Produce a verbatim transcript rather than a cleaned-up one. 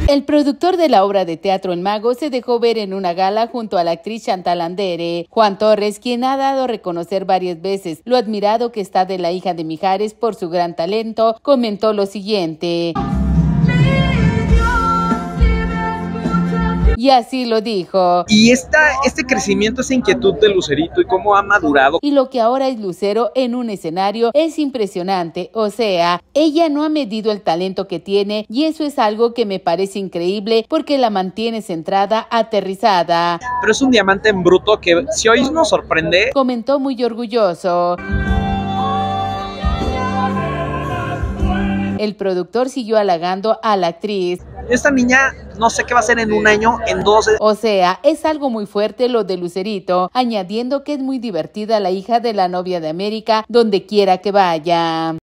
El productor de la obra de teatro El Mago se dejó ver en una gala junto a la actriz Chantal Andere. Juan Torres, quien ha dado a reconocer varias veces lo admirado que está de la hija de Mijares por su gran talento, comentó lo siguiente. Y así lo dijo. Y esta, este crecimiento, esa inquietud de Lucerito y cómo ha madurado. Y lo que ahora es Lucero en un escenario es impresionante. O sea, ella no ha medido el talento que tiene y eso es algo que me parece increíble porque la mantiene centrada, aterrizada. Pero es un diamante en bruto que si hoy nos sorprende. Comentó muy orgulloso. El productor siguió halagando a la actriz. Esta niña no sé qué va a hacer en un año, en dos. O sea, es algo muy fuerte lo de Lucerito, añadiendo que es muy divertida la hija de la novia de América, donde quiera que vaya.